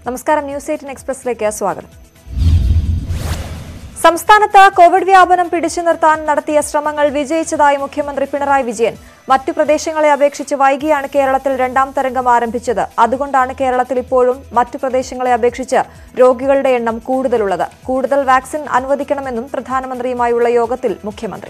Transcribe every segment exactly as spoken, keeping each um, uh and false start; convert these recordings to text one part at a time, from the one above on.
നമസ്കാരം, news eighteen എക്സ്പ്രസിലേക്ക് സ്വാഗതം. സംസ്ഥാനത്ത് കോവിഡ് വ്യാപനം പിടിച്ചു നിർത്താൻ നടത്തിയ ശ്രമങ്ങൾ വിജയിച്ചതായി മുഖ്യമന്ത്രി പിണറായി വിജയൻ. മറ്റു പ്രദേശങ്ങളെ അപേക്ഷിച്ച് വൈകിയാണ് കേരളത്തിൽ രണ്ടാം തരംഗം ആരംഭിച്ചത്. അതുകൊണ്ടാണ് കേരളത്തിൽ ഇപ്പോഴും മറ്റു പ്രദേശങ്ങളെ അപേക്ഷിച്ച് രോഗികളുടെ എണ്ണം കൂടുതലുള്ളത്. കൂടുതൽ വാക്സിൻ അനുവദിക്കണമെന്നും പ്രധാനമന്ത്രിയുമായുള്ള യോഗത്തിൽ മുഖ്യമന്ത്രി.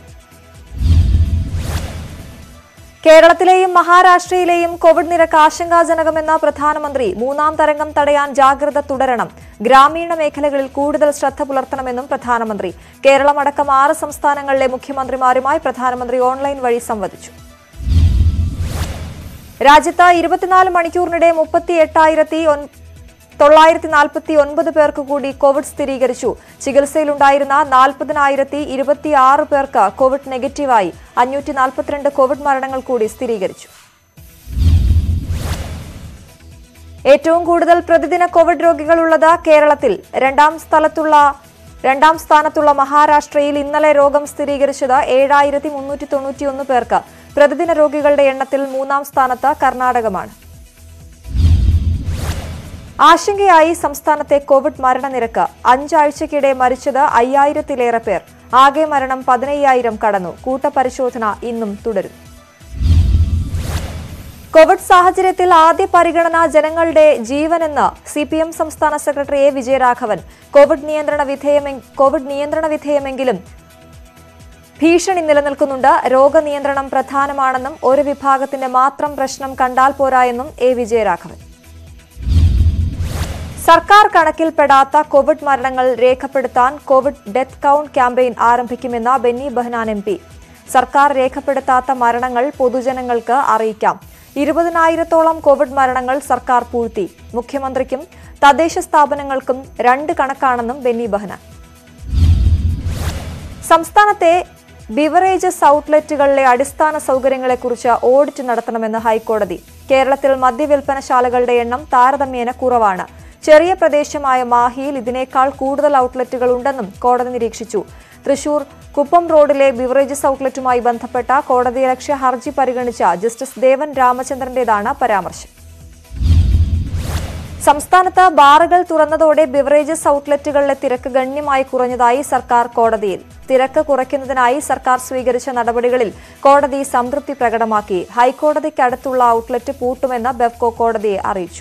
കേരളത്തിലെയും മഹാരാഷ്ട്രയിലെയും കോവിഡ് നിരക്ക് ആശങ്കാജനകമെന്ന പ്രധാനമന്ത്രി. മൂന്നാം തരംഗം തടയാൻ ജാഗ്രത തുടരണം. ഗ്രാമീണ മേഖലകളിൽ കൂടുതൽ ശ്രദ്ധ പുലർത്തണമെന്നും പ്രധാനമന്ത്രി. കേരളമടക്കം ആറ് സംസ്ഥാനങ്ങളിലെ മുഖ്യമന്ത്രിമാരുമായി പ്രധാനമന്ത്രി ഓൺലൈൻ വഴി സംവദിച്ചു. രാജ്യത്ത് ഇരുപത്തിനാല് മണിക്കൂറിനിടെ മുപ്പത്തി എട്ടായിരത്തി തൊള്ളായിരത്തി നാൽപ്പത്തി ഒൻപത് പേർക്ക് കൂടി കോവിഡ് സ്ഥിരീകരിച്ചു. ചികിത്സയിലുണ്ടായിരുന്ന നാൽപ്പതിനായിരത്തി ഇരുപത്തിയാറ് പേർക്ക് കോവിഡ് നെഗറ്റീവായി. അഞ്ഞൂറ്റി നാൽപ്പത്തിരണ്ട് കോവിഡ് മരണങ്ങൾ കൂടി സ്ഥിരീകരിച്ചു. ഏറ്റവും കൂടുതൽ പ്രതിദിന കോവിഡ് രോഗികളുള്ളത് കേരളത്തിൽ. രണ്ടാം സ്ഥലത്തുള്ള രണ്ടാം സ്ഥാനത്തുള്ള മഹാരാഷ്ട്രയിൽ ഇന്നലെ രോഗം സ്ഥിരീകരിച്ചത് ഏഴായിരത്തി മുന്നൂറ്റി തൊണ്ണൂറ്റിയൊന്ന് പേർക്ക്. പ്രതിദിന രോഗികളുടെ എണ്ണത്തിൽ മൂന്നാം സ്ഥാനത്ത് കർണാടകമാണ്. ആശങ്കയായി സംസ്ഥാനത്തെ കോവിഡ് മരണനിരക്ക്. അഞ്ചാഴ്ചയ്ക്കിടെ മരിച്ചത് അയ്യായിരത്തിലേറെ പേർ. ആകെ മരണം പതിനയ്യായിരം കടന്നു. കൂട്ടപരിശോധന ഇന്നും തുടരും. കോവിഡ് സാഹചര്യത്തിൽ ആദ്യ പരിഗണന ജനങ്ങളുടെ ജീവനെന്ന് സി പി എം സംസ്ഥാന സെക്രട്ടറി എ വിജയരാഘവൻ. കോവിഡ് നിയന്ത്രണ വിധേയമെ കോവിഡ് നിയന്ത്രണ വിധേയമെങ്കിലും ഭീഷണി നിലനിൽക്കുന്നുണ്ട്. രോഗനിയന്ത്രണം പ്രധാനമാണെന്നും ഒരു വിഭാഗത്തിന്റെ മാത്രം പ്രശ്നം കണ്ടാൽ പോരായെന്നും എ വിജയരാഘവൻ. സർക്കാർ കണക്കിൽപ്പെടാത്ത കോവിഡ് മരണങ്ങൾ രേഖപ്പെടുത്താൻ കോവിഡ് ഡെത്ത് കൌണ്ട് ക്യാമ്പയിൻ ആരംഭിക്കുമെന്ന് ബെന്നി ബെഹനാൻ എം പി. സർക്കാർ രേഖപ്പെടുത്താത്ത മരണങ്ങൾ പൊതുജനങ്ങൾക്ക് അറിയിക്കാം. ഇരുപതിനായിരത്തോളം കോവിഡ് മരണങ്ങൾ സർക്കാർ പൂഴ്ത്തി. മുഖ്യമന്ത്രിക്കും തദ്ദേശ സ്ഥാപനങ്ങൾക്കും രണ്ട് കണക്കാണെന്നും ബെന്നി ബെഹനാൻ. സംസ്ഥാനത്തെ ബിവറേജസ് ഔട്ട്ലെറ്റുകളിലെ അടിസ്ഥാന സൗകര്യങ്ങളെക്കുറിച്ച് ഓഡിറ്റ് നടത്തണമെന്ന് ഹൈക്കോടതി. കേരളത്തിൽ മദ്യവിൽപ്പനശാലകളുടെ എണ്ണം താരതമ്യേന കുറവാണ്. ചെറിയ പ്രദേശമായ മാഹിയിൽ ഇതിനേക്കാൾ കൂടുതൽ ഔട്ട്ലെറ്റുകൾ ഉണ്ടെന്നും കോടതി നിരീക്ഷിച്ചു. തൃശൂർ കുപ്പം റോഡിലെ ബിവറേജസ് ഔട്ട്ലെറ്റുമായി ബന്ധപ്പെട്ട കോടതിയലക്ഷ്യ ഹർജി പരിഗണിച്ച ജസ്റ്റിസ് ദേവൻ രാമചന്ദ്രന്റേതാണ് പരാമർശം. സംസ്ഥാനത്ത് ബാറുകൾ തുറന്നതോടെ ബിവറേജസ് ഔട്ട്ലെറ്റുകളിലെ തിരക്ക് ഗണ്യമായി കുറഞ്ഞതായി സർക്കാർ കോടതിയിൽ. തിരക്ക് കുറയ്ക്കുന്നതിനായി സർക്കാർ സ്വീകരിച്ച നടപടികളിൽ കോടതി സംതൃപ്തി പ്രകടമാക്കി. ഹൈക്കോടതിക്കടുത്തുള്ള ഔട്ട്ലെറ്റ് പൂട്ടുമെന്ന് ബെവ്കോ കോടതിയെ അറിയിച്ചു.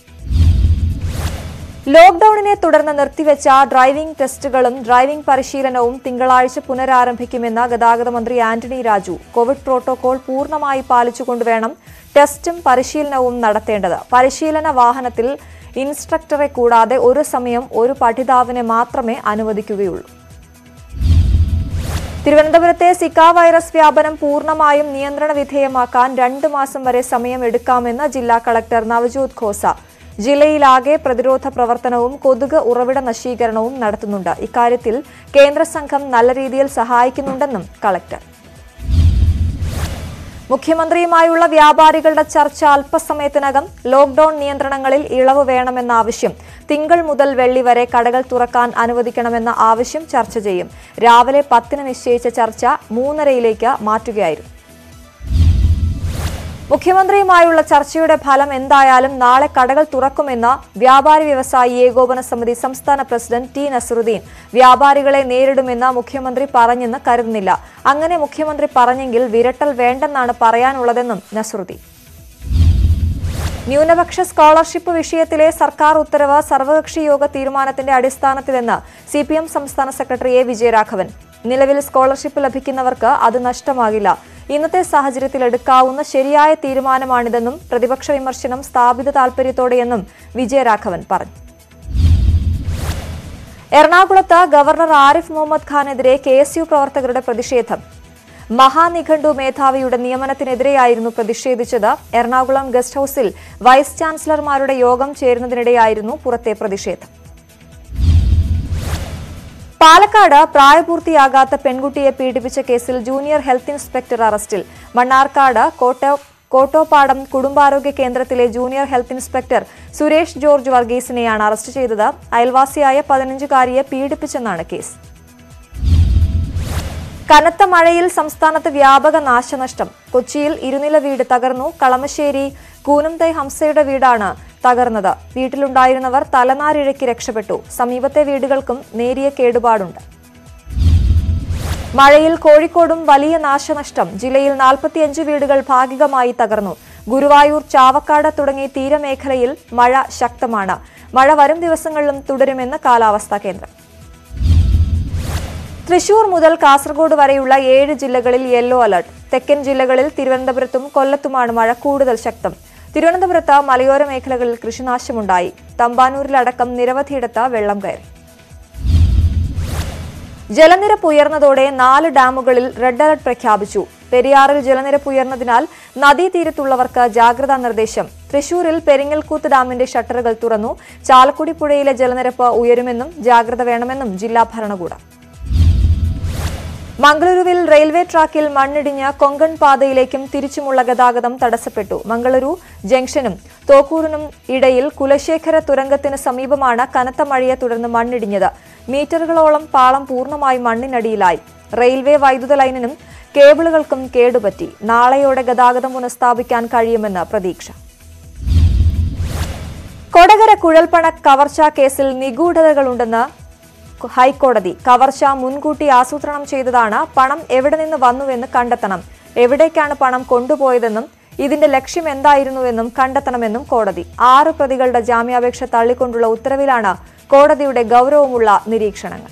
ലോക്ഡൌണിനെ തുടർന്ന് നിർത്തിവെച്ച ഡ്രൈവിംഗ് ടെസ്റ്റുകളും ഡ്രൈവിംഗ് പരിശീലനവും തിങ്കളാഴ്ച പുനരാരംഭിക്കുമെന്ന് ഗതാഗത മന്ത്രി ആന്റണി രാജു. കോവിഡ് പ്രോട്ടോകോൾ പൂർണ്ണമായി പാലിച്ചുകൊണ്ടുവേണം ടെസ്റ്റും പരിശീലനവും നടത്തേണ്ടത്. പരിശീലന വാഹനത്തിൽ ഇൻസ്ട്രക്ടറെ കൂടാതെ ഒരു സമയം ഒരു പഠിതാവിനെ മാത്രമേ അനുവദിക്കുകയുള്ളൂ. തിരുവനന്തപുരത്തെ സിക്ക വൈറസ് വ്യാപനം പൂർണ്ണമായും നിയന്ത്രണ വിധേയമാക്കാൻ രണ്ടു മാസം വരെ സമയം എടുക്കാമെന്ന് ജില്ലാ കളക്ടർ നവജോത് ഖോസ. ജില്ലയിലാകെ പ്രതിരോധ പ്രവർത്തനവും കൊതുക് ഉറവിട നശീകരണവും നടത്തുന്നുണ്ട്. ഇക്കാര്യത്തിൽ കേന്ദ്ര സംഘം നല്ല രീതിയിൽ സഹായിക്കുന്നുണ്ടെന്നും കളക്ടർ. മുഖ്യമന്ത്രിയുമായുള്ള വ്യാപാരികളുടെ ചർച്ച അല്പസമയത്തിനകം. ലോക്ഡൌൺ നിയന്ത്രണങ്ങളിൽ ഇളവ് വേണമെന്ന ആവശ്യം. തിങ്കൾ മുതൽ വെള്ളി വരെ കടകൾ തുറക്കാൻ അനുവദിക്കണമെന്ന ആവശ്യം ചർച്ച ചെയ്യും. രാവിലെ പത്തിന് നിശ്ചയിച്ച ചർച്ച മൂന്നരയിലേക്ക് മാറ്റുകയായിരുന്നു. മുഖ്യമന്ത്രിയുമായുള്ള ചർച്ചയുടെ ഫലം എന്തായാലും നാളെ കടകൾ തുറക്കുമെന്ന് വ്യാപാരി വ്യവസായി ഏകോപന സമിതി സംസ്ഥാന പ്രസിഡന്റ് ടി നസറുദ്ദീൻ. വ്യാപാരികളെ നേരിടുമെന്ന് മുഖ്യമന്ത്രി പറഞ്ഞെന്ന് കരുതുന്നില്ല. അങ്ങനെ മുഖ്യമന്ത്രി പറഞ്ഞെങ്കിൽ വിരട്ടൽ വേണ്ടെന്നാണ് പറയാനുള്ളതെന്നും നസറുദ്ദീൻ. ന്യൂനപക്ഷ സ്കോളർഷിപ്പ് വിഷയത്തിലെ സർക്കാർ ഉത്തരവ് സർവകക്ഷി യോഗ തീരുമാനത്തിന്റെ അടിസ്ഥാനത്തിലെന്ന് സി പി എം സംസ്ഥാന സെക്രട്ടറി എ വിജയരാഘവൻ. നിലവിൽ സ്കോളർഷിപ്പ് ലഭിക്കുന്നവർക്ക് അത് നഷ്ടമാകില്ല. ഇന്നത്തെ സാഹചര്യത്തിൽ എടുക്കാവുന്ന ശരിയായ തീരുമാനമാണിതെന്നും പ്രതിപക്ഷ വിമർശനം സ്ഥാപിത താൽപര്യത്തോടെയെന്നും വിജയരാഘവൻ പറഞ്ഞു. എറണാകുളത്ത് ഗവർണർ ആരിഫ് മുഹമ്മദ് ഖാനെതിരെ കെ എസ് യു പ്രവർത്തകരുടെ പ്രതിഷേധം. മഹാനിഘണ്ടു മേധാവിയുടെ നിയമനത്തിനെതിരെയായിരുന്നു പ്രതിഷേധിച്ചത്. എറണാകുളം ഗസ്റ്റ് ഹൌസിൽ വൈസ് ചാൻസലർമാരുടെ യോഗം ചേരുന്നതിനിടെയായിരുന്നു പുറത്തെ പ്രതിഷേധം. പാലക്കാട് പ്രായപൂർത്തിയാകാത്ത പെൺകുട്ടിയെ പീഡിപ്പിച്ച കേസിൽ ജൂനിയർ ഹെൽത്ത് ഇൻസ്പെക്ടർ അറസ്റ്റിൽ. മണ്ണാർക്കാട് കോട്ടോപ്പാടം കുടുംബാരോഗ്യ കേന്ദ്രത്തിലെ junior health inspector Suresh George വർഗീസിനെയാണ് അറസ്റ്റ് ചെയ്തത്. അയൽവാസിയായ പതിനഞ്ചുകാരിയെ പീഡിപ്പിച്ചെന്നാണ് കേസ്. കനത്ത മഴയിൽ സംസ്ഥാനത്ത് വ്യാപക നാശനഷ്ടം. കൊച്ചിയിൽ ഇരുനില വീട് തകർന്നു. കളമശ്ശേരി കൂനംതൈ ഹംസയുടെ വീടാണ് തകർന്നത്. വീട്ടിലുണ്ടായിരുന്നവർ തലനാരിഴയ്ക്ക് രക്ഷപ്പെട്ടു. സമീപത്തെ വീടുകൾക്കും നേരിയ കേടുപാടുണ്ട്. മഴയിൽ കോഴിക്കോടും വലിയ നാശനഷ്ടം. ജില്ലയിൽ നാൽപ്പത്തിയഞ്ച് വീടുകൾ ഭാഗികമായി തകർന്നു. ഗുരുവായൂർ, ചാവക്കാട് തുടങ്ങി തീരമേഖലയിൽ മഴ ശക്തമാണ്. മഴ വരും ദിവസങ്ങളിലും തുടരുമെന്ന് കാലാവസ്ഥാ കേന്ദ്രം. തൃശൂർ മുതൽ കാസർഗോഡ് വരെയുള്ള ഏഴ് ജില്ലകളിൽ യെല്ലോ അലർട്ട്. തെക്കൻ ജില്ലകളിൽ തിരുവനന്തപുരത്തും കൊല്ലത്തുമാണ് മഴ കൂടുതൽ ശക്തം. തിരുവനന്തപുരത്ത് മലയോര മേഖലകളിൽ കൃഷിനാശമുണ്ടായി. തമ്പാനൂരിലടക്കം നിരവധിയിടത്ത് വെള്ളം കയറി. ജലനിരപ്പ് ഉയർന്നതോടെ നാല് ഡാമുകളിൽ റെഡ് അലർട്ട് പ്രഖ്യാപിച്ചു. പെരിയാറിൽ ജലനിരപ്പ് ഉയർന്നതിനാൽ നദീതീരത്തുള്ളവർക്ക് ജാഗ്രതാ നിർദ്ദേശം. തൃശൂരിൽ പെരിങ്ങൽകൂത്ത് ഡാമിന്റെ ഷട്ടറുകൾ തുറന്നു. ചാലക്കുടി പുഴയിലെ ജലനിരപ്പ് ഉയരുമെന്നും ജാഗ്രത വേണമെന്നും ജില്ലാ ഭരണകൂടം. മംഗളൂരുവിൽ റെയിൽവേ ട്രാക്കിൽ മണ്ണിടിഞ്ഞ് കൊങ്കൺ പാതയിലേക്കും തിരിച്ചുമുള്ള ഗതാഗതം തടസ്സപ്പെട്ടു. മംഗളൂരു ജംഗ്ഷനും തോക്കൂറിനും ഇടയിൽ കുലശേഖര തുരങ്കത്തിന് സമീപമാണ് കനത്ത മഴയെ തുടർന്ന് മണ്ണിടിഞ്ഞത്. മീറ്ററുകളോളം പാളം പൂർണ്ണമായി മണ്ണിനടിയിലായി. റെയിൽവേ വൈദ്യുത ലൈനിനും കേബിളുകൾക്കും കേടുപറ്റി. നാളെയോടെ ഗതാഗതം പുനഃസ്ഥാപിക്കാൻ കഴിയുമെന്ന് പ്രതീക്ഷ. കൊടകര കുഴൽപ്പണ കവർച്ചാ കേസിൽ നിഗൂഢതകളുണ്ടെന്ന് ഹൈക്കോടതി. കവർച്ച മുൻകൂട്ടി ആസൂത്രണം ചെയ്തതാണ്. പണം എവിടെ നിന്ന് വന്നുവെന്ന് കണ്ടെത്തണം. എവിടേക്കാണ് പണം കൊണ്ടുപോയതെന്നും ഇതിന്റെ ലക്ഷ്യം എന്തായിരുന്നുവെന്നും കണ്ടെത്തണമെന്നും കോടതി. ആറ് പ്രതികളുടെ ജാമ്യാപേക്ഷ തള്ളിക്കൊണ്ടുള്ള ഉത്തരവിലാണ് കോടതിയുടെ ഗൌരവമുള്ള നിരീക്ഷണങ്ങൾ.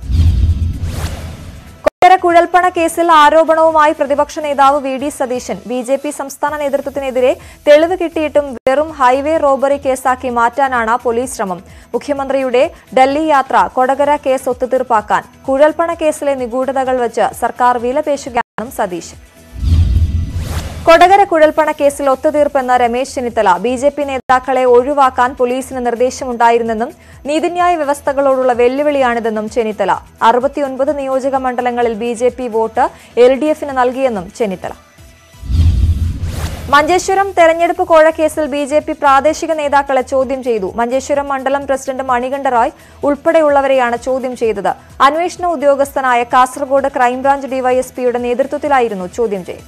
കൊടകര കുഴൽപ്പണ കേസിൽ ആരോപണവുമായി പ്രതിപക്ഷ നേതാവ് V D Satheesan. B J P സംസ്ഥാന നേതൃത്വത്തിനെതിരെ തെളിവ് കിട്ടിയിട്ടും വെറും ഹൈവേ റോബറി കേസാക്കി മാറ്റാനാണ് പോലീസ് ശ്രമം. മുഖ്യമന്ത്രിയുടെ ഡൽഹി യാത്ര കൊടകര കേസ് ഒത്തുതീർപ്പാക്കാൻ. കുഴൽപ്പണ കേസിലെ നിഗൂഢതകൾ വച്ച് സർക്കാർ വിലപേശുകയാണെന്നും സതീശൻ. കൊടകര കുഴൽപ്പണ കേസിൽ ഒത്തുതീർപ്പെന്ന് Ramesh Chennithala. B J P നേതാക്കളെ ഒഴിവാക്കാൻ പോലീസിന് നിർദ്ദേശമുണ്ടായിരുന്നെന്നും നീതിന്യായ വ്യവസ്ഥകളോടുള്ള വെല്ലുവിളിയാണിതെന്നും ചെന്നിത്തല. അറുപത്തിയൊൻപത് നിയോജക മണ്ഡലങ്ങളിൽ B J P vote L D എഫിന് നൽകിയെന്നും ചെന്നിത്തല. മഞ്ചേശ്വരം തെരഞ്ഞെടുപ്പ് കോഴക്കേസിൽ ബി ജെ പി പ്രാദേശിക നേതാക്കളെ ചോദ്യം ചെയ്തു. മഞ്ചേശ്വരം മണ്ഡലം പ്രസിഡന്റ് മണികണ്ഠ റായ് ഉൾപ്പെടെയുള്ളവരെയാണ് ചോദ്യം ചെയ്തത്. അന്വേഷണ ഉദ്യോഗസ്ഥനായ കാസർഗോഡ് ക്രൈംബ്രാഞ്ച് ഡിവൈഎസ്പിയുടെ നേതൃത്വത്തിലായിരുന്നു ചോദ്യം ചെയ്യൽ.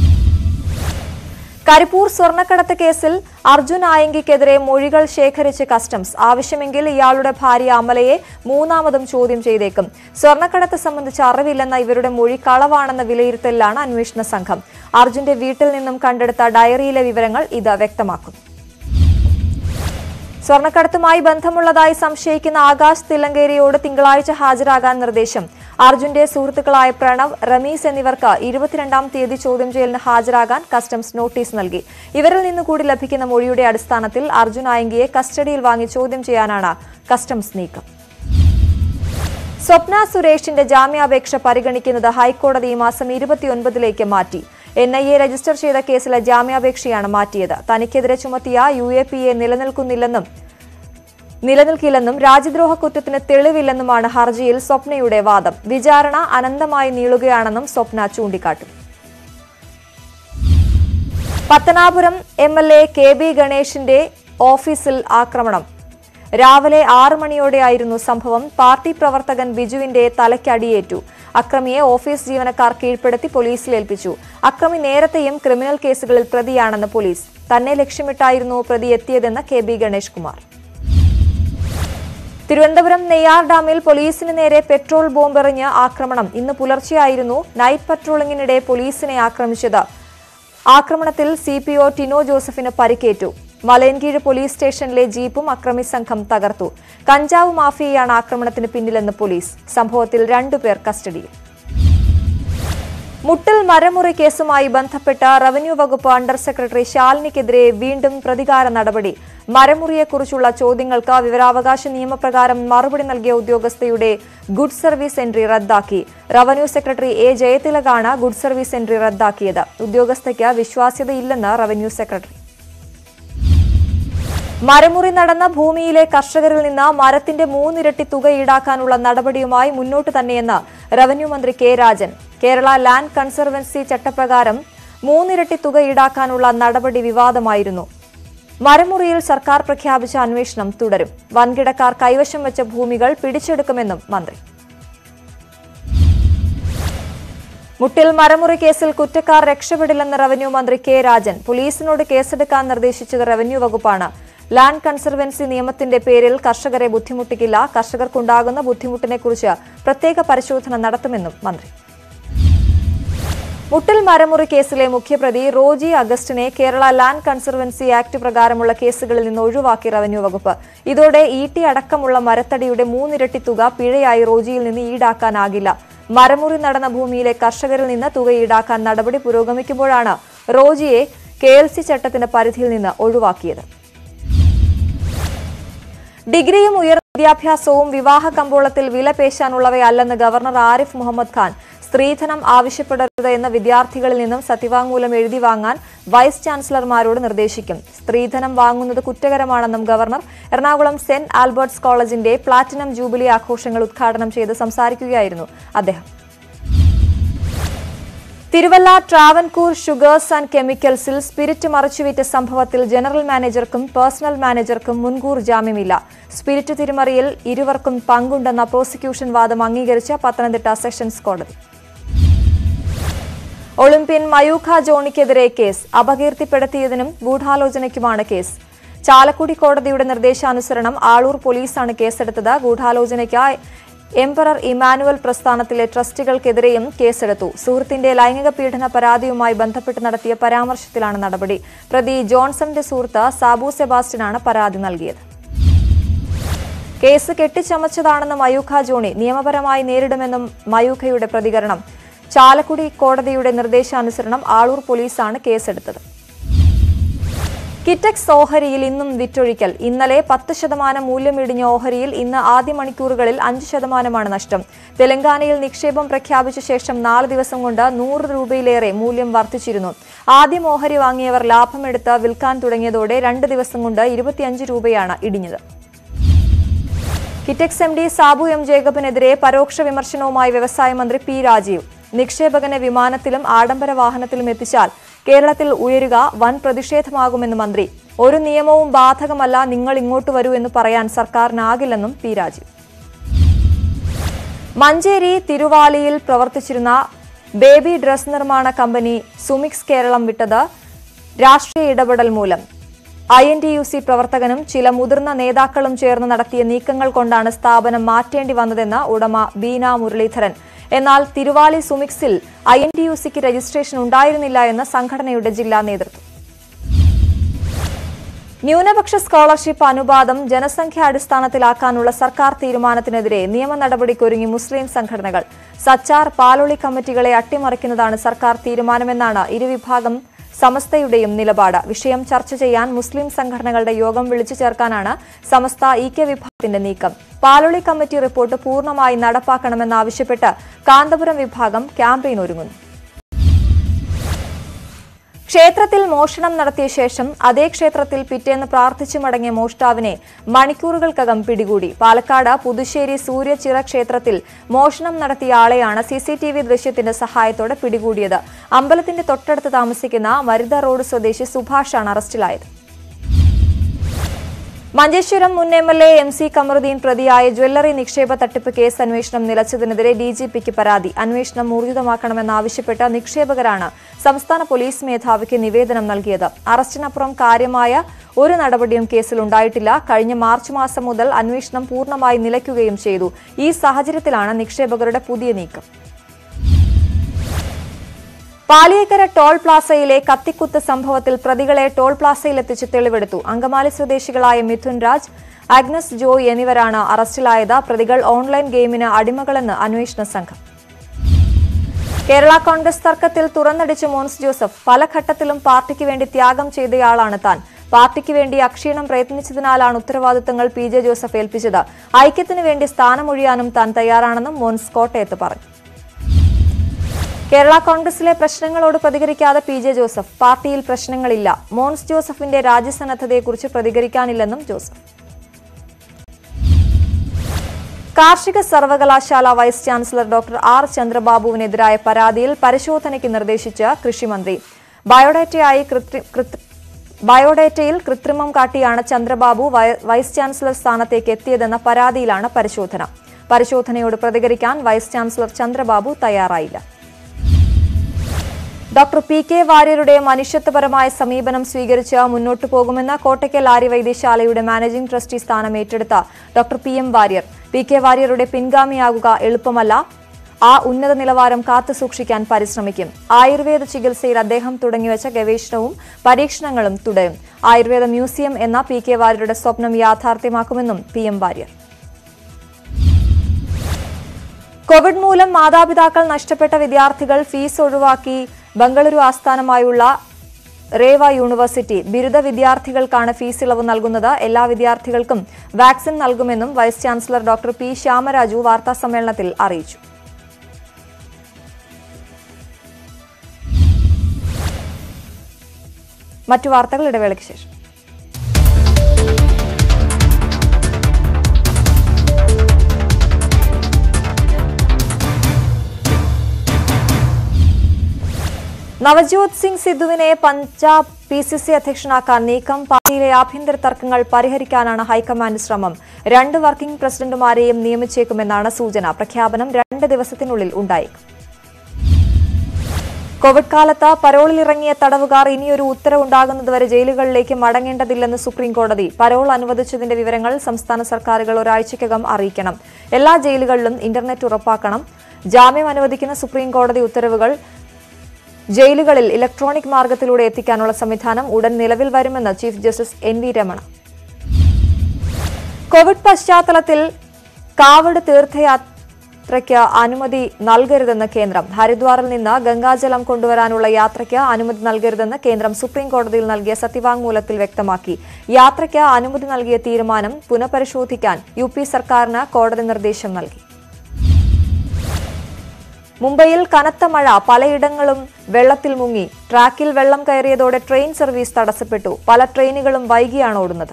കരിപ്പൂർ സ്വർണ്ണക്കടത്ത് കേസിൽ അർജുൻ ആയങ്കിക്കെതിരെ മൊഴികൾ ശേഖരിച്ച് കസ്റ്റംസ്. ആവശ്യമെങ്കിൽ ഇയാളുടെ ഭാര്യ അമലയെ മൂന്നാമതും ചോദ്യം ചെയ്തേക്കും. സ്വർണ്ണക്കടത്ത് സംബന്ധിച്ച് അറിവില്ലെന്ന ഇവരുടെ മൊഴി കളവാണെന്ന വിലയിരുത്തലിലാണ് അന്വേഷണ സംഘം. അർജുന്റെ വീട്ടിൽ നിന്നും കണ്ടെടുത്ത ഡയറിയിലെ വിവരങ്ങൾ ഇത് വ്യക്തമാക്കുന്നു. സ്വർണ്ണക്കടത്തുമായി ബന്ധമുള്ളതായി സംശയിക്കുന്ന ആകാശ് തില്ലങ്കേരിയോട് തിങ്കളാഴ്ച ഹാജരാകാൻ നിർദ്ദേശം. അർജുന്റെ സുഹൃത്തുക്കളായ പ്രണവ്, റമീസ് എന്നിവർക്ക് ഇരുപത്തിരണ്ടാം തീയതി ചോദ്യം ചെയ്യലിന് ഹാജരാകാൻ കസ്റ്റംസ് നോട്ടീസ് നൽകി. ഇവരിൽ നിന്നുകൂടി ലഭിക്കുന്ന മൊഴിയുടെ അടിസ്ഥാനത്തിൽ അർജുൻ ആയങ്കിയെ കസ്റ്റഡിയിൽ വാങ്ങി ചോദ്യം ചെയ്യാനാണ് കസ്റ്റംസ് നീക്കം. സ്വപ്ന സുരേഷിന്റെ ജാമ്യാപേക്ഷ പരിഗണിക്കുന്നത് ഹൈക്കോടതി ഈ മാസം ഇരുപത്തിയൊൻപതിലേക്ക് മാറ്റി. എൻ ഐ എ രജിസ്റ്റർ ചെയ്ത കേസിലെ ജാമ്യാപേക്ഷയാണ് മാറ്റിയത്. തനിക്കെതിരെ ചുമത്തിയ യു എ പി എ നിലനിൽക്കുന്നില്ലെന്നും നിലനിൽക്കില്ലെന്നും രാജ്യദ്രോഹ കുറ്റത്തിന് തെളിവില്ലെന്നുമാണ് ഹർജിയിൽ സ്വപ്നയുടെ വാദം. വിചാരണ അനന്തമായി നീളുകയാണെന്നും സ്വപ്ന ചൂണ്ടിക്കാട്ടും. Pathanapuram M L A K B ഗണേഷിന്റെ ഓഫീസിൽ ആക്രമണം. രാവിലെ ആറ് മണിയോടെയായിരുന്നു സംഭവം. പാർട്ടി പ്രവർത്തകൻ ബിജുവിന്റെ തലയ്ക്കടിയേറ്റു. അക്രമിയെ ഓഫീസ് ജീവനക്കാർ കീഴ്പ്പെടുത്തി പോലീസിലേൽപ്പിച്ചു. അക്രമി നേരത്തെയും ക്രിമിനൽ കേസുകളിൽ പ്രതിയാണെന്ന് പോലീസ്. തന്നെ ലക്ഷ്യമിട്ടായിരുന്നു പ്രതി എത്തിയതെന്ന് കെ ബി ഗണേഷ് കുമാർ. തിരുവനന്തപുരം നെയ്യാർ ഡാമിൽ പോലീസിന് നേരെ പെട്രോൾ ബോംബെറിഞ്ഞ് ആക്രമണം. ഇന്ന് പുലർച്ചെയായിരുന്നു നൈറ്റ് പട്രോളിംഗിനിടെ പോലീസിനെ ആക്രമിച്ചത്. ആക്രമണത്തിൽ സി പി ഒ ടിനോ ജോസഫിന് പരിക്കേറ്റു. മലയൻകീഴ് പോലീസ് സ്റ്റേഷനിലെ ജീപ്പും അക്രമി സംഘം തകർത്തു. കഞ്ചാവ് മാഫിയയാണ് ആക്രമണത്തിന് പിന്നിലെന്ന് പോലീസ്. സംഭവത്തിൽ രണ്ടുപേർ കസ്റ്റഡിയിൽ. മുട്ടൽ മരമുറി കേസുമായി ബന്ധപ്പെട്ട റവന്യൂ വകുപ്പ് അണ്ടർ സെക്രട്ടറി ശാലിനിക്കെതിരെ വീണ്ടും പ്രതികാര നടപടി. മരമുറിയെക്കുറിച്ചുള്ള ചോദ്യങ്ങൾക്ക് വിവരാവകാശ നിയമപ്രകാരം മറുപടി നൽകിയ ഉദ്യോഗസ്ഥയുടെ ഗുഡ് സർവീസ് എൻട്രി റദ്ദാക്കി. റവന്യൂ സെക്രട്ടറി എ ജയതിലകാണ് ഗുഡ് സർവീസ് എൻട്രി റദ്ദാക്കിയത്. ഉദ്യോഗസ്ഥയ്ക്ക് വിശ്വാസ്യതയില്ലെന്ന് റവന്യൂ സെക്രട്ടറി. മരമുറി നടന്ന ഭൂമിയിലെ കർഷകരിൽ നിന്ന് മരത്തിന്റെ മൂന്നിരട്ടി തുക ഈടാക്കാനുള്ള നടപടിയുമായി മുന്നോട്ട് തന്നെയെന്ന് റവന്യൂ മന്ത്രി K Rajan. Kerala land conservancy ചട്ടപ്രകാരം മൂന്നിരട്ടി തുക ഈടാക്കാനുള്ള നടപടി വിവാദമായിരുന്നു. മരമുറിയിൽ സർക്കാർ പ്രഖ്യാപിച്ച അന്വേഷണം തുടരും. വൻകിടക്കാർ കൈവശം വെച്ച ഭൂമികൾ പിടിച്ചെടുക്കുമെന്നും മന്ത്രി. മുട്ടിൽ മരമുറി കേസിൽ കുറ്റക്കാർ രക്ഷപ്പെടില്ലെന്ന് റവന്യൂ മന്ത്രി കെ രാജൻ. പോലീസിനോട് കേസെടുക്കാൻ നിർദ്ദേശിച്ചത് റവന്യൂ വകുപ്പാണ്. ലാൻഡ് കൺസർവൻസി നിയമത്തിന്റെ പേരിൽ കർഷകരെ ബുദ്ധിമുട്ടിക്കില്ല. കർഷകർക്കുണ്ടാകുന്ന ബുദ്ധിമുട്ടിനെക്കുറിച്ച് പ്രത്യേക പരിശോധന നടത്തുമെന്നും മന്ത്രി. മുട്ടിൽ മരമുറി കേസിലെ മുഖ്യപ്രതി റോജി അഗസ്റ്റിനെ കേരള ലാൻഡ് കൺസർവൻസി ആക്ട് പ്രകാരമുള്ള കേസുകളിൽ നിന്ന് ഒഴിവാക്കി റവന്യൂ വകുപ്പ്. ഇതോടെ ഈട്ടി അടക്കമുള്ള മരത്തടിയുടെ മൂന്നിരട്ടി തുക പിഴയായി റോജിയിൽ നിന്ന് ഈടാക്കാനാകില്ല. മരമുറി നടന്ന ഭൂമിയിലെ കർഷകരിൽ നിന്ന് തുക ഈടാക്കാൻ നടപടി പുരോഗമിക്കുമ്പോഴാണ് റോജിയെ കെ എൽ സി ചട്ടത്തിന്റെ പരിധിയിൽ നിന്ന് ഒഴിവാക്കിയത്. ഡിഗ്രിയും ഉയർന്ന വിദ്യാഭ്യാസവും വിവാഹ കമ്പോളത്തിൽ വിലപേശാനുള്ളവയല്ലെന്ന് ഗവർണർ ആരിഫ് മുഹമ്മദ് ഖാൻ. സ്ത്രീധനം ആവശ്യപ്പെടരുത് എന്ന വിദ്യാർത്ഥികളിൽ നിന്നും സത്യവാങ്മൂലം എഴുതി വാങ്ങാൻ വൈസ് ചാൻസലർമാരോട് നിർദ്ദേശിക്കും. സ്ത്രീധനം വാങ്ങുന്നത് കുറ്റകരമാണെന്നും ഗവർണർ എറണാകുളം സെന്റ് ആൽബർട്ട്സ് കോളേജിന്റെ പ്ലാറ്റിനം ജൂബിലി ആഘോഷങ്ങൾ ഉദ്ഘാടനം ചെയ്ത് സംസാരിക്കുകയായിരുന്നു അദ്ദേഹം. തിരുവല്ല ട്രാവൻകൂർ ഷുഗേഴ്സ് ആൻഡ് കെമിക്കൽസിൽ സ്പിരിറ്റ് മറച്ചുവിറ്റ സംഭവത്തിൽ ജനറൽ മാനേജർക്കും പേഴ്സണൽ മാനേജർക്കും മുൻകൂർ ജാമ്യമില്ല. സ്പിരിറ്റ് തിരിമറിയിൽ ഇരുവർക്കും പങ്കുണ്ടെന്ന പ്രോസിക്യൂഷൻ വാദം അംഗീകരിച്ച പത്തനംതിട്ട സെഷൻസ് കോടതി. ഒളിമ്പ്യൻ മയൂഖ ജോണിക്കെതിരെ കേസ്. അപകീർത്തിപ്പെടുത്തിയതിനും ഗൂഢാലോചനയ്ക്കുമാണ് കേസ്. ചാലക്കുടി കോടതിയുടെ നിർദ്ദേശാനുസരണം ആളൂർ പോലീസാണ് കേസെടുത്തത്. ഗൂഢാലോചനയ്ക്ക് എംപറർ ഇമാനുവൽ പ്രസ്ഥാനത്തിലെ ട്രസ്റ്റികൾക്കെതിരെയും കേസെടുത്തു. സുഹൃത്തിന്റെ ലൈംഗിക പീഡന പരാതിയുമായി ബന്ധപ്പെട്ട് നടത്തിയ പരാമർശത്തിലാണ് നടപടി. പ്രതി ജോൺസന്റെ സുഹൃത്ത് സാബു സെബാസ്റ്റ്യനാണ് പരാതി നൽകിയത്. കേസ് കെട്ടിച്ചമച്ചതാണെന്ന് മയൂഖ ജോണി നിയമപരമായി നേരിടുമെന്നും മയൂഖയുടെ പ്രതികരണം. ചാലക്കുടി കോടതിയുടെ നിർദ്ദേശാനുസരണം ആളൂർ പോലീസാണ് കേസെടുത്തത്. കിറ്റക്സ് ഓഹരിയിൽ ഇന്നും വിറ്റൊഴിക്കൽ. ഇന്നലെ പത്ത് ശതമാനം മൂല്യമിടിഞ്ഞ ഓഹരിയിൽ ഇന്ന് ആദ്യ മണിക്കൂറുകളിൽ അഞ്ച് ശതമാനമാണ് നഷ്ടം. തെലങ്കാനയിൽ നിക്ഷേപം പ്രഖ്യാപിച്ച ശേഷം നാല് ദിവസം കൊണ്ട് നൂറ് രൂപയിലേറെ മൂല്യം വർദ്ധിച്ചിരുന്നു. ആദ്യം ഓഹരി വാങ്ങിയവർ ലാഭമെടുത്ത് വിൽക്കാൻ തുടങ്ങിയതോടെ രണ്ട് ദിവസം കൊണ്ട് ഇരുപത്തിയഞ്ച് രൂപയാണ് ഇടിഞ്ഞത്. Kitex M D Sabu M ജേക്കബിനെതിരെ പരോക്ഷ വിമർശനവുമായി വ്യവസായ മന്ത്രി പി രാജീവ്. നിക്ഷേപകനെ വിമാനത്തിലും ആഡംബര വാഹനത്തിലും എത്തിച്ചാൽ കേരളത്തിൽ ഉയരുക വൻ പ്രതിഷേധമാകുമെന്ന് മന്ത്രി. ഒരു നിയമവും ബാധകമല്ല, നിങ്ങൾ ഇങ്ങോട്ട് വരൂ എന്ന് പറയാൻ സർക്കാരിനാകില്ലെന്നും പി രാജീവ്. മഞ്ചേരി തിരുവാലിയിൽ പ്രവർത്തിച്ചിരുന്ന ബേബി ഡ്രസ് നിർമ്മാണ കമ്പനി സുമിക്സ് കേരളം വിട്ടത് രാഷ്ട്രീയ ഇടപെടൽ മൂലം. I N T U C പ്രവർത്തകനും ചില മുതിർന്ന നേതാക്കളും ചേർന്ന് നടത്തിയ നീക്കങ്ങൾ കൊണ്ടാണ് സ്ഥാപനം മാറ്റേണ്ടി വന്നതെന്ന് ഉടമ ബീന മുരളീധരൻ. എന്നാൽ തിരുവാലി സുമിക്സിൽ ഐ എൻ ടി യു സിക്ക് രജിസ്ട്രേഷൻ ഉണ്ടായിരുന്നില്ല എന്ന് സംഘടനയുടെ ജില്ലാ നേതൃത്വം. ന്യൂനപക്ഷ സ്കോളർഷിപ്പ് അനുപാതം ജനസംഖ്യാടിസ്ഥാനത്തിലാക്കാനുള്ള സർക്കാർ തീരുമാനത്തിനെതിരെ നിയമ നടപടിക്കൊരുങ്ങി മുസ്ലിം സംഘടനകൾ. സച്ചാർ പാലൊളി കമ്മിറ്റികളെ അട്ടിമറിക്കുന്നതാണ് സർക്കാർ തീരുമാനമെന്നാണ് ഇരുവിഭാഗം സമസ്തയുടെയും നിലപാട്. വിഷയം ചർച്ച ചെയ്യാൻ മുസ്ലിം സംഘടനകളുടെ യോഗം വിളിച്ചു ചേർക്കാനാണ് സമസ്ത ഇ കെ വിഭാഗത്തിന്റെ നീക്കം. പാലൊളി കമ്മിറ്റി റിപ്പോർട്ട് പൂർണ്ണമായി നടപ്പാക്കണമെന്നാവശ്യപ്പെട്ട് കാന്തപുരം വിഭാഗം ക്യാമ്പയിൻ ഒരുങ്ങുന്നു. ക്ഷേത്രത്തിൽ മോഷണം നടത്തിയ ശേഷം അതേ ക്ഷേത്രത്തിൽ പിറ്റേന്ന് പ്രാർത്ഥിച്ചു മടങ്ങിയ മോഷ്ടാവിനെ മണിക്കൂറുകൾക്കകം പിടികൂടി. പാലക്കാട് പുതുശ്ശേരി സൂര്യചിറ ക്ഷേത്രത്തിൽ മോഷണം നടത്തിയ ആളെയാണ് സി സി ടി വി ദൃശ്യത്തിന്റെ സഹായത്തോടെ പിടികൂടിയത്. അമ്പലത്തിന്റെ തൊട്ടടുത്ത് താമസിക്കുന്ന മരുത റോഡ് സ്വദേശി സുഭാഷാണ് അറസ്റ്റിലായത്. മഞ്ചേശ്വരം മുൻ M L A M C Kamaruddin പ്രതിയായ ജ്വല്ലറി നിക്ഷേപ തട്ടിപ്പ് കേസ് അന്വേഷണം നിലച്ചതിനെതിരെ ഡി ജി പിക്ക് പരാതി. അന്വേഷണം ഊർജിതമാക്കണമെന്നാവശ്യപ്പെട്ട് നിക്ഷേപകരാണ് സംസ്ഥാന പോലീസ് മേധാവിക്ക് നിവേദനം നൽകിയത്. അറസ്റ്റിനപ്പുറം കാര്യമായ ഒരു നടപടിയും കേസിലുണ്ടായിട്ടില്ല. കഴിഞ്ഞ മാർച്ച് മാസം മുതൽ അന്വേഷണം പൂർണ്ണമായി നിലയ്ക്കുകയും ചെയ്തു. ഈ സാഹചര്യത്തിലാണ് നിക്ഷേപകരുടെ പുതിയ നീക്കം. പാലിയേക്കര ടോൾ പ്ലാസയിലെ കത്തിക്കുത്ത് സംഭവത്തിൽ പ്രതികളെ ടോൾ പ്ലാസയിലെത്തിച്ച് തെളിവെടുത്തു. അങ്കമാലി സ്വദേശികളായ മിഥുൻ രാജ്, അഗ്നസ് ജോയ് എന്നിവരാണ് അറസ്റ്റിലായത്. പ്രതികൾ ഓൺലൈൻ ഗെയിമിന് അടിമകളെന്ന് അന്വേഷണ സംഘം. കേരള കോൺഗ്രസ് തർക്കത്തിൽ തുറന്നടിച്ച് മോൻസ് ജോസഫ്. പല ഘട്ടത്തിലും പാർട്ടിക്ക് വേണ്ടി ത്യാഗം ചെയ്തയാളാണ് താൻ. പാർട്ടിക്ക് വേണ്ടി അക്ഷീണം പ്രയത്നിച്ചതിനാലാണ് ഉത്തരവാദിത്തങ്ങൾ പി ജെ ജോസഫ് ഏൽപ്പിച്ചത്. ഐക്യത്തിനു വേണ്ടി സ്ഥാനമൊഴിയാനും താൻ തയ്യാറാണെന്നും മോൻസ് കോട്ടയത്ത് പറഞ്ഞു. കേരള കോൺഗ്രസിലെ പ്രശ്നങ്ങളോട് പ്രതികരിക്കാതെ പി ജെ ജോസഫ്. പാർട്ടിയിൽ പ്രശ്നങ്ങളില്ല. മോൻസ് ജോസഫിന്റെ രാജ്യസന്നദ്ധതയെക്കുറിച്ച് പ്രതികരിക്കാനില്ലെന്നും ജോസഫ്. കാർഷിക സർവകലാശാല വൈസ് ചാൻസലർ ഡോക്ടർ ആർ ചന്ദ്രബാബുവിനെതിരായ പരാതിയിൽ പരിശോധനയ്ക്ക് നിർദ്ദേശിച്ച് കൃഷിമന്ത്രി. ബയോഡേറ്റയായി ബയോഡേറ്റയിൽ കൃത്രിമം കാട്ടിയാണ് ചന്ദ്രബാബു വൈസ് ചാൻസലർ സ്ഥാനത്തേക്ക് എത്തിയതെന്ന പരാതിയിലാണ് പരിശോധന. പരിശോധനയോട് പ്രതികരിക്കാൻ വൈസ് ചാൻസലർ ചന്ദ്രബാബു തയ്യാറായില്ല. ഡോക്ടർ പി കെ വാര്യരുടെ മനുഷ്യത്വപരമായ സമീപനം സ്വീകരിച്ച് മുന്നോട്ടു പോകുമെന്ന് കോട്ടയ്ക്കൽ ആര്യവൈദ്യശാലയുടെ മാനേജിംഗ് ട്രസ്റ്റി സ്ഥാനം ഏറ്റെടുത്ത doctor P M Warrier. P K വാര്യരുടെ പിൻഗാമിയാകുക എളുപ്പമല്ല. ആ ഉന്നത നിലവാരം കാത്തുസൂക്ഷിക്കാൻ പരിശ്രമിക്കും. ആയുർവേദ ചികിത്സയിൽ അദ്ദേഹം തുടങ്ങിവെച്ച ഗവേഷണവും പരീക്ഷണങ്ങളും തുടരും. ആയുർവേദ മ്യൂസിയം എന്ന പി കെ വാര്യരുടെ സ്വപ്നം യാഥാർത്ഥ്യമാക്കുമെന്നും പി എം വാര്യർ. കോവിഡ് മൂലം മാതാപിതാക്കൾ നഷ്ടപ്പെട്ട വിദ്യാർത്ഥികൾ ഫീസ് ഒഴിവാക്കി ബംഗളൂരു ആസ്ഥാനമായുള്ള റേവ യൂണിവേഴ്സിറ്റി ബിരുദ വിദ്യാർത്ഥികൾക്കാണ് ഫീസ് ഇളവ് നൽകുന്നത്. എല്ലാ വിദ്യാർത്ഥികൾക്കും വാക്സിൻ നൽകുമെന്നും vice chancellor doctor P Shyamaraju വാർത്താസമ്മേളനത്തിൽ അറിയിച്ചു. മറ്റു വാർത്തകൾ ഇടവേളയ്ക്ക് ശേഷം. നവജ്യോത് സിംഗ് സിദ്ധുവിനെ പഞ്ചാബ് പി സി സി അധ്യക്ഷനാക്കാൻ നീക്കം. പാർട്ടിയിലെ ആഭ്യന്തര തർക്കങ്ങൾ പരിഹരിക്കാനാണ് ഹൈക്കമാൻഡ് ശ്രമം. രണ്ട് വർക്കിംഗ് പ്രസിഡന്റുമാരെയും നിയമിച്ചേക്കുമെന്നാണ് സൂചന. പ്രഖ്യാപനം രണ്ട് ദിവസത്തിനുള്ളിൽ ഉണ്ടായേക്കും. കോവിഡ് കാലത്ത് പരോളിലിറങ്ങിയ തടവുകാർ ഇനിയൊരു ഉത്തരവുണ്ടാകുന്നതുവരെ ജയിലുകളിലേക്ക് മടങ്ങേണ്ടതില്ലെന്ന് സുപ്രീംകോടതി. പരോൾ അനുവദിച്ചതിന്റെ വിവരങ്ങൾ സംസ്ഥാന സർക്കാരുകൾ ഒരാഴ്ചയ്ക്കകം അറിയിക്കണം. എല്ലാ ജയിലുകളിലും ഇന്റർനെറ്റ് ഉറപ്പാക്കണം. ജാമ്യം അനുവദിക്കുന്ന സുപ്രീംകോടതി ഉത്തരവുകൾ ജയിലുകളിൽ ഇലക്ട്രോണിക് മാർഗത്തിലൂടെ എത്തിക്കാനുള്ള സംവിധാനം ഉടൻ നിലവിൽ വരുമെന്ന് chief justice N V Ramana. Covid പശ്ചാത്തലത്തിൽ കാവഡ് തീർത്ഥയാത്രയ്ക്ക് അനുമതി നൽകരുതെന്ന് കേന്ദ്രം. ഹരിദ്വാറിൽ നിന്ന് ഗംഗാജലം കൊണ്ടുവരാനുള്ള യാത്രയ്ക്ക് അനുമതി നൽകരുതെന്ന് കേന്ദ്രം സുപ്രീംകോടതിയിൽ നൽകിയ സത്യവാങ്മൂലത്തിൽ വ്യക്തമാക്കി. യാത്രയ്ക്ക് അനുമതി നൽകിയ തീരുമാനം പുനഃപരിശോധിക്കാൻ യു പി സർക്കാരിന് കോടതി നിർദ്ദേശം നൽകി. മുംബൈയിൽ കനത്ത മഴ, പലയിടങ്ങളും വെള്ളത്തിൽ മുങ്ങി. ട്രാക്കിൽ വെള്ളം കയറിയതോടെ ട്രെയിൻ സർവീസ് തടസ്സപ്പെട്ടു. പല ട്രെയിനുകളും വൈകിയാണ് ഓടുന്നത്.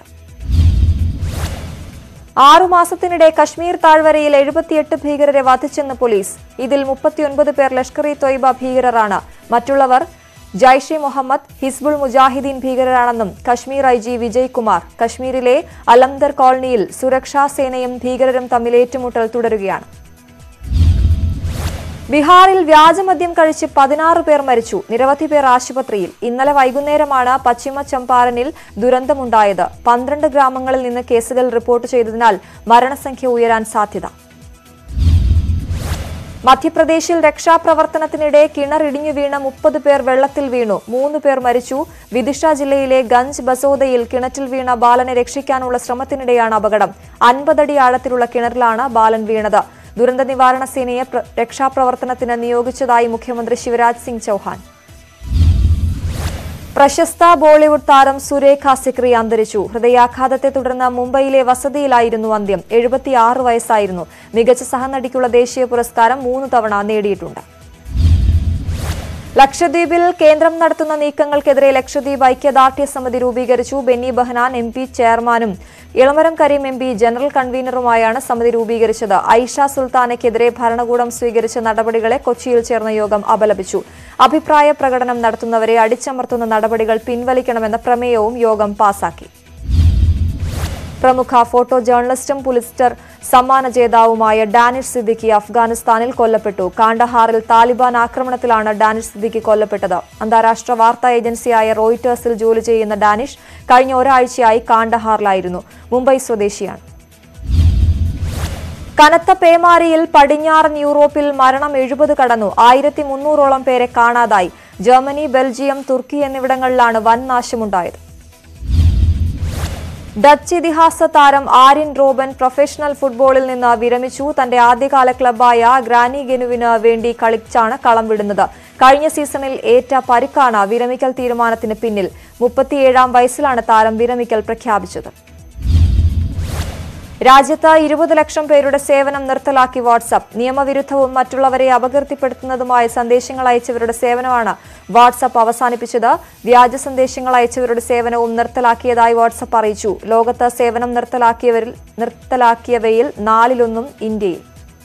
ആറുമാസത്തിനിടെ കശ്മീർ താഴ്വരയിൽ എഴുപത്തിയെട്ട് ഭീകരരെ വധിച്ചെന്ന് പോലീസ്. ഇതിൽ മുപ്പത്തിയൊൻപത് പേർ ലഷ്കർ ഇ തൊയ്ബ ഭീകരരാണ്. മറ്റുള്ളവർ ജയ്ഷെ മുഹമ്മദ്, ഹിസ്ബുൾ മുജാഹിദീൻ ഭീകരരാണെന്നും കശ്മീർ ഐ ജി വിജയ് കുമാർ. കശ്മീരിലെ അലംദർ കോളനിയിൽ സുരക്ഷാ സേനയും ഭീകരരും തമ്മിൽ ഏറ്റുമുട്ടൽ തുടരുകയാണ്. ബീഹാറിൽ വ്യാജമദ്യം കഴിച്ച് പതിനാറ് പേർ മരിച്ചു. നിരവധി പേർ ആശുപത്രിയിൽ. ഇന്നലെ വൈകുന്നേരമാണ് പശ്ചിമ ചമ്പാരനിൽ ദുരന്തമുണ്ടായത്. പന്ത്രണ്ട് ഗ്രാമങ്ങളിൽ നിന്ന് കേസുകൾ റിപ്പോർട്ട് ചെയ്തതിനാൽ മരണസംഖ്യ ഉയരാൻ സാധ്യത. മധ്യപ്രദേശിൽ രക്ഷാപ്രവർത്തനത്തിനിടെ കിണർ ഇടിഞ്ഞു വീണ് മുപ്പത് പേർ വെള്ളത്തിൽ വീണു. മൂന്ന് പേർ മരിച്ചു. വിദിഷ ജില്ലയിലെ ഗഞ്ച് ബസോദയിൽ കിണറ്റിൽ വീണ ബാലനെ രക്ഷിക്കാനുള്ള ശ്രമത്തിനിടെയാണ് അപകടം. അൻപതടി ആഴത്തിലുള്ള കിണറിലാണ് ബാലൻ വീണത്. ദുരന്ത നിവാരണ സേനയെ രക്ഷാപ്രവർത്തനത്തിന് നിയോഗിച്ചതായി മുഖ്യമന്ത്രി ശിവരാജ് സിംഗ് ചൌഹാൻ. പ്രശസ്ത ബോളിവുഡ് താരം സുരേഖ സിക്രി അന്തരിച്ചു. ഹൃദയാഘാതത്തെ തുടർന്ന് മുംബൈയിലെ വസതിയിലായിരുന്നു അന്ത്യം. എഴുപത്തിയാറ് വയസ്സായിരുന്നു. മികച്ച സഹനടിക്കുള്ള ദേശീയ പുരസ്കാരം മൂന്ന് തവണ നേടിയിട്ടുണ്ട്. ലക്ഷദ്വീപിൽ കേന്ദ്രം നടത്തുന്ന നീക്കങ്ങൾക്കെതിരെ ലക്ഷദ്വീപ് ഐക്യദാർഢ്യ സമിതി രൂപീകരിച്ചു. ബെന്നി ബെഹനാൻ എം പി ചെയർമാനും Elamaram Kareem M P general കൺവീനറുമായാണ് സമിതി രൂപീകരിച്ചത്. ഐഷ സുൽത്താനയ്ക്കെതിരെ ഭരണകൂടം സ്വീകരിച്ച നടപടികളെ കൊച്ചിയിൽ ചേർന്ന യോഗം അപലപിച്ചു. അഭിപ്രായ പ്രകടനം നടത്തുന്നവരെ അടിച്ചമർത്തുന്ന നടപടികൾ പിൻവലിക്കണമെന്ന പ്രമേയവും യോഗം പാസാക്കി. പ്രമുഖ ഫോട്ടോ ജേർണലിസ്റ്റും പുലിസ്റ്റർ സമ്മാന ജേതാവുമായ ഡാനിഷ് സിദ്ദിഖി അഫ്ഗാനിസ്ഥാനിൽ കൊല്ലപ്പെട്ടു. കാണ്ഡഹാറിൽ താലിബാൻ ആക്രമണത്തിലാണ് ഡാനിഷ് സിദ്ദിഖി കൊല്ലപ്പെട്ടത്. അന്താരാഷ്ട്ര വാർത്താ ഏജൻസിയായ റോയിറ്റേഴ്സിൽ ജോലി ചെയ്യുന്ന ഡാനിഷ് കഴിഞ്ഞ ഒരാഴ്ചയായി കാണ്ഡഹാറിലായിരുന്നു. മുംബൈ സ്വദേശിയാണ്. കനത്ത പേമാരിയിൽ പടിഞ്ഞാറൻ യൂറോപ്പിൽ മരണം എഴുപത് കടന്നു. ആയിരത്തി മുന്നൂറോളം പേരെ കാണാതായി. ജർമ്മനി, ബെൽജിയം, തുർക്കി എന്നിവിടങ്ങളിലാണ് വൻ നാശമുണ്ടായത്. ഡച്ച് ഇതിഹാസ താരം ആര്യൻ റോബൻ പ്രൊഫഷണൽ ഫുട്ബോളിൽ നിന്ന് വിരമിച്ചു. തന്റെ ആദ്യകാല ക്ലബ്ബായ ഗ്രാനിഗനുവിന് വേണ്ടി കളിച്ചാണ് കളം വിടുന്നത്. കഴിഞ്ഞ സീസണിൽ ഏറ്റ പരിക്കാണ് വിരമിക്കൽ തീരുമാനത്തിന് പിന്നിൽ. മുപ്പത്തിയേഴാം വയസ്സിലാണ് താരം വിരമിക്കൽ പ്രഖ്യാപിച്ചത്. രാജ്യത്ത് ഇരുപത് ലക്ഷം പേരുടെ സേവനം നിർത്തലാക്കി വാട്സ്ആപ്പ്. നിയമവിരുദ്ധവും മറ്റുള്ളവരെ അപകീർത്തിപ്പെടുത്തുന്നതുമായ സന്ദേശങ്ങൾ അയച്ചവരുടെ സേവനമാണ് വാട്സ്ആപ്പ് അവസാനിപ്പിച്ചത്. വ്യാജ സന്ദേശങ്ങൾ അയച്ചവരുടെ സേവനവും നിർത്തലാക്കിയതായി വാട്സ്ആപ്പ് അറിയിച്ചു. ലോകത്ത് സേവനം നിർത്തലാക്കിയവരിൽ നിർത്തലാക്കിയവയിൽ നാലിലൊന്നും ഇന്ത്യയിൽ.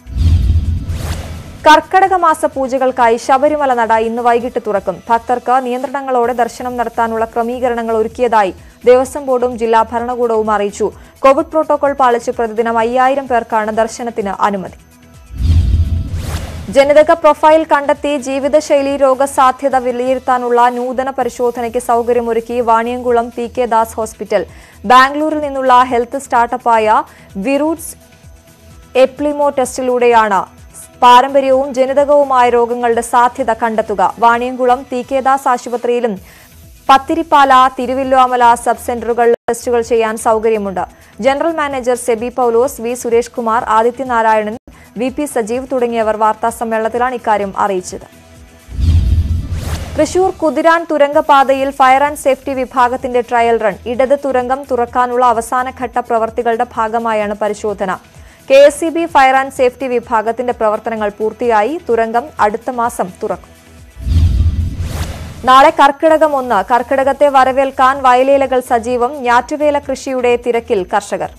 കർക്കടക മാസ പൂജകൾക്കായി ശബരിമല നട ഇന്ന് വൈകിട്ട് തുറക്കും. ഭക്തർക്ക് നിയന്ത്രണങ്ങളോടെ ദർശനം നടത്താനുള്ള ക്രമീകരണങ്ങൾ ഒരുക്കിയതായി ദേവസ്വം ബോർഡും ജില്ലാ ഭരണകൂടവും അറിയിച്ചു. കോവിഡ് പ്രോട്ടോകോൾ പാലിച്ച് പ്രതിദിനം അയ്യായിരം പേർക്കാണ് ദർശനത്തിന് അനുമതി. ജനിതക പ്രൊഫൈൽ കണ്ടെത്തി ജീവിതശൈലി രോഗസാധ്യത വിലയിരുത്താനുള്ള നൂതന പരിശോധനയ്ക്ക് സൗകര്യമൊരുക്കി Vaniyamkulam P K Das hospital. ബാംഗ്ലൂരിൽ നിന്നുള്ള ഹെൽത്ത് സ്റ്റാർട്ടപ്പായ വിറൂട്ട്സ് എപ്ലിമോ ടെസ്റ്റിലൂടെയാണ് പാരമ്പര്യവും ജനിതകവുമായ രോഗങ്ങളുടെ സാധ്യത കണ്ടെത്തുക. വാണിയംകുളം പി കെ ദാസ് ആശുപത്രിയിലും പത്തിരിപ്പാല, തിരുവില്ലോമല സബ് സെന്ററുകളിൽ ടെസ്റ്റുകൾ ചെയ്യാൻ സൗകര്യമുണ്ട്. General manager Sebi Paulose, V Suresh Kumar, Adityanarayanan, V P Sajeev തുടങ്ങിയവർ വാർത്താസമ്മേളനത്തിലാണ് ഇക്കാര്യം അറിയിച്ചത്. തൃശൂർ കുതിരാൻ തുരങ്കപാതയിൽ ഫയർ ആൻഡ് സേഫ്റ്റി വിഭാഗത്തിന്റെ ട്രയൽ റൺ. ഇടത് തുരങ്കം തുറക്കാനുള്ള അവസാനഘട്ട പ്രവർത്തികളുടെ ഭാഗമായാണ് പരിശോധന. K S E B fire and safety വിഭാഗത്തിന്റെ പ്രവർത്തനങ്ങൾ പൂർത്തിയായി. തുരങ്കം അടുത്ത മാസം തുറക്കും. നാളെ കർക്കിടകം ഒന്ന്. കർക്കിടകത്തെ വരവേൽക്കാൻ വയലേലകൾ സജീവം. ഞാറ്റുവേല കൃഷിയുടെ തിരക്കിൽ കർഷകർ.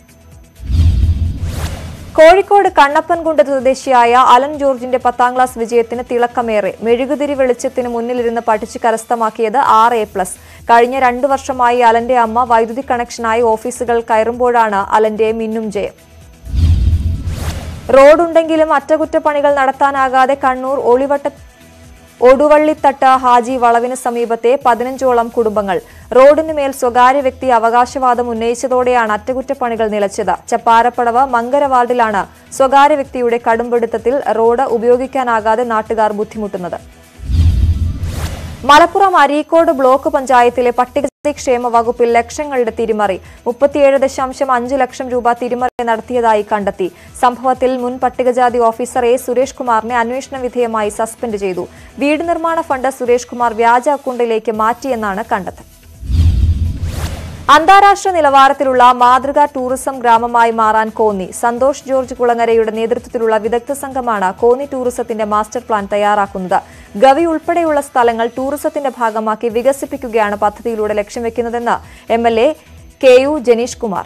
കോഴിക്കോട് കണ്ണപ്പൻകുണ്ട് സ്വദേശിയായ അലൻ ജോർജിന്റെ പത്താം ക്ലാസ് വിജയത്തിന് തിളക്കമേറെ. മെഴുകുതിരി വെളിച്ചത്തിന് മുന്നിലിരുന്ന് പഠിച്ച് കരസ്ഥമാക്കിയത് ആറ് എ പ്ലസ്. കഴിഞ്ഞ രണ്ടു വർഷമായി അലന്റെ അമ്മ വൈദ്യുതി കണക്ഷനായി ഓഫീസുകൾ കയറുമ്പോഴാണ് അലന്റെ മിന്നും ജയം. റോഡുണ്ടെങ്കിലും അറ്റകുറ്റപ്പണികൾ നടത്താനാകാതെ കണ്ണൂർ ഒളിവട്ട ഒടുവള്ളിത്തട്ട ഹാജി വളവിന് സമീപത്തെ പതിനഞ്ചോളം കുടുംബങ്ങൾ. റോഡിനുമേൽ സ്വകാര്യ വ്യക്തി അവകാശവാദം ഉന്നയിച്ചതോടെയാണ് അറ്റകുറ്റപ്പണികൾ നിലച്ചത്. ചപ്പാരപ്പടവ് മങ്കര വാർഡിലാണ് സ്വകാര്യ വ്യക്തിയുടെ കടുംപിടുത്തത്തിൽ റോഡ് ഉപയോഗിക്കാനാകാതെ നാട്ടുകാർ ബുദ്ധിമുട്ടുന്നത്. മലപ്പുറം അരീക്കോട് ബ്ലോക്ക് പഞ്ചായത്തിലെ പട്ടികജാതി ക്ഷേമ വകുപ്പിൽ ലക്ഷങ്ങളുടെ തിരിമറി. മുപ്പത്തിയേഴ് ദശാംശം അഞ്ച് ലക്ഷം രൂപ തിരിമറി നടത്തിയതായി കണ്ടെത്തി. സംഭവത്തിൽ മുൻ പട്ടികജാതി ഓഫീസർ എ സുരേഷ് കുമാറിനെ അന്വേഷണ വിധേയമായി സസ്പെൻഡ് ചെയ്തു. വീട് നിർമ്മാണ ഫണ്ട് സുരേഷ് കുമാർ വ്യാജ അക്കൌണ്ടിലേക്ക് മാറ്റിയെന്നാണ് കണ്ടെത്തൽ. അന്താരാഷ്ട്ര നിലവാരത്തിലുള്ള മാതൃകാ ടൂറിസം ഗ്രാമമായി മാറാൻ കോന്നി. സന്തോഷ് ജോർജ് കുളങ്ങരയുടെ നേതൃത്വത്തിലുള്ള വിദഗ്ധ സംഘമാണ് കോന്നി ടൂറിസത്തിന്റെ മാസ്റ്റർ പ്ലാൻ തയ്യാറാക്കുന്നത്. ഗവി ഉൾപ്പെടെയുള്ള സ്ഥലങ്ങൾ ടൂറിസത്തിന്റെ ഭാഗമാക്കി വികസിപ്പിക്കുകയാണ് പദ്ധതിയിലൂടെ ലക്ഷ്യം വെക്കുന്നതെന്ന് M L A K U Janeesh Kumar.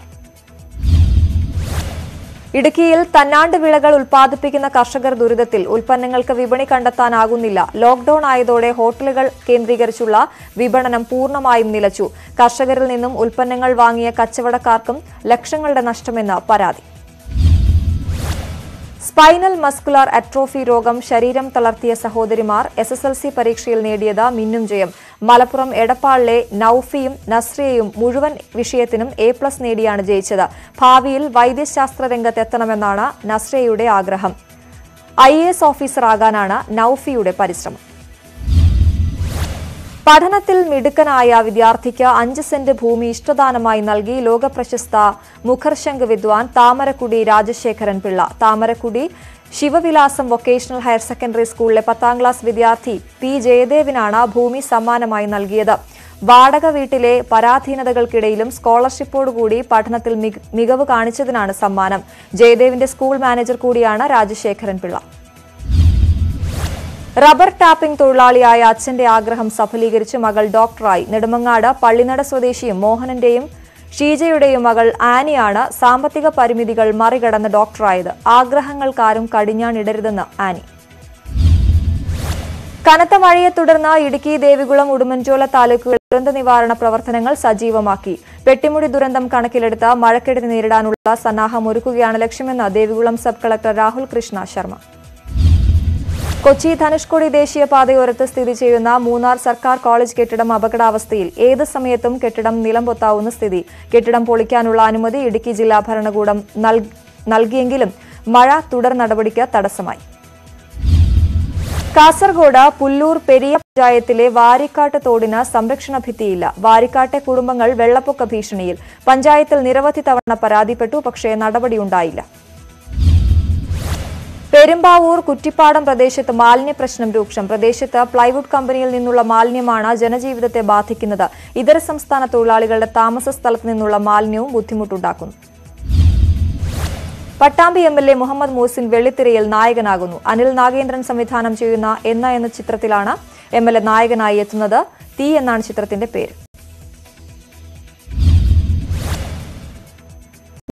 ഇടുക്കിയിൽ തന്നാണ്ട് വിളകൾ ഉൽപ്പാദിപ്പിക്കുന്ന കർഷകർ ദുരിതത്തിൽ. ഉൽപ്പന്നങ്ങൾക്ക് വിപണി കണ്ടെത്താനാകുന്നില്ല. ലോക്ഡൌൺ ആയതോടെ ഹോട്ടലുകൾ കേന്ദ്രീകരിച്ചുള്ള വിപണനം പൂർണ്ണമായും നിലച്ചു. കർഷകരിൽ നിന്നും ഉൽപ്പന്നങ്ങൾ വാങ്ങിയ കച്ചവടക്കാർക്കും ലക്ഷങ്ങളുടെ നഷ്ടമെന്ന് പരാതി. സ്പൈനൽ മസ്കുലർ അട്രോഫി രോഗം ശരീരം തളർത്തിയ സഹോദരിമാർ എസ് എസ് എൽ സി പരീക്ഷയിൽ നേടിയത് മിന്നും ജയം. മലപ്പുറം എടപ്പാളിലെ നൌഫിയും നസ്രിയയും മുഴുവൻ വിഷയത്തിനും എ പ്ലസ് നേടിയാണ് ജയിച്ചത്. ഭാവിയിൽ വൈദ്യശാസ്ത്ര രംഗത്തെത്തണമെന്നാണ് നസ്രിയയുടെ ആഗ്രഹം. ഐ എ എസ് ഓഫീസറാകാനാണ് നൌഫിയുടെ പരിശ്രമം. പഠനത്തിൽ മിടുക്കനായ വിദ്യാർത്ഥിക്ക് അഞ്ച് സെന്റ് ഭൂമി ഇഷ്ടദാനമായി നൽകി ലോകപ്രശസ്ത മുഖർശങ്ക് വിദ്വാൻ Thamarakudy Rajasekharan Pillai. Thamarakudy Shivavilasam vocational higher secondary സ്കൂളിലെ പത്താം ക്ലാസ് വിദ്യാർത്ഥി പി ജയദേവിനാണ് ഭൂമി സമ്മാനമായി നൽകിയത്. വാടക വീട്ടിലെ പരാധീനതകൾക്കിടയിലും സ്കോളർഷിപ്പോടുകൂടി പഠനത്തിൽ മികവ് കാണിച്ചതിനാണ് സമ്മാനം. ജയദേവിന്റെ സ്കൂൾ മാനേജർ കൂടിയാണ് രാജശേഖരൻ പിള്ള. റബ്ബർ ടാപ്പിംഗ് തൊഴിലാളിയായ അച്ഛന്റെ ആഗ്രഹം സഫലീകരിച്ച് മകൾ ഡോക്ടറായി. നെടുമങ്ങാട് പള്ളിനട സ്വദേശിയും മോഹനന്റെയും ഷീജയുടെയും മകൾ ആനിയാണ് സാമ്പത്തിക പരിമിതികൾ മറികടന്ന് ഡോക്ടറായത്. ആഗ്രഹങ്ങൾക്കാരും കടിഞ്ഞാണിടരുതെന്ന് ആനി. കനത്ത മഴയെ തുടർന്ന് ഇടുക്കി, ദേവികുളം, ഉടുമ്പൻചോല താലൂക്കുകളിൽ ദുരന്ത നിവാരണ പ്രവർത്തനങ്ങൾ സജീവമാക്കി. പെട്ടിമുടി ദുരന്തം കണക്കിലെടുത്ത് മഴക്കെടുതി നേരിടാനുള്ള സന്നാഹം ഒരുക്കുകയാണ് ലക്ഷ്യമെന്ന് ദേവികുളം സബ് കളക്ടർ രാഹുൽ കൃഷ്ണ ശർമ്മ. കൊച്ചി ധനുഷ്കോടി ദേശീയപാതയോരത്ത് സ്ഥിതി ചെയ്യുന്ന മൂന്നാർ സർക്കാർ കോളേജ് കെട്ടിടം അപകടാവസ്ഥയിൽ. ഏത് സമയത്തും കെട്ടിടം നിലംപൊത്താവുന്ന സ്ഥിതി. കെട്ടിടം പൊളിക്കാനുള്ള അനുമതി ഇടുക്കി ജില്ലാ ഭരണകൂടം നൽകിയെങ്കിലും മഴ തുടർ നടപടിക്ക് തടസ്സമായി. കാസർഗോഡ് പുല്ലൂർ പെരിയ പഞ്ചായത്തിലെ വാരിക്കാട്ട് തോടിന് സംരക്ഷണ ഭിത്തിയില്ല. വാരിക്കാട്ടെ കുടുംബങ്ങൾ വെള്ളപ്പൊക്ക ഭീഷണിയിൽ. പഞ്ചായത്തിൽ നിരവധി തവണ പരാതിപ്പെട്ടു, പക്ഷേ നടപടിയുണ്ടായില്ല. പെരുമ്പാവൂർ കുറ്റിപ്പാടം പ്രദേശത്ത് മാലിന്യ പ്രശ്നം രൂക്ഷം. പ്രദേശത്ത് പ്ലൈവുഡ് കമ്പനിയിൽ നിന്നുള്ള മാലിന്യമാണ് ജനജീവിതത്തെ ബാധിക്കുന്നത്. ഇതര സംസ്ഥാന തൊഴിലാളികളുടെ താമസ സ്ഥലത്ത് നിന്നുള്ള മാലിന്യവും ബുദ്ധിമുട്ടുണ്ടാക്കുന്നു. Pattambi M L A Muhammad Moosin വെള്ളിത്തിരയിൽ നായകനാകുന്നു. അനിൽ നാഗേന്ദ്രൻ സംവിധാനം ചെയ്യുന്ന എന്ന എന്ന ചിത്രത്തിലാണ് എം എൽ എ നായകനായി എത്തുന്നത്. തീ എന്നാണ് ചിത്രത്തിന്റെ പേര്.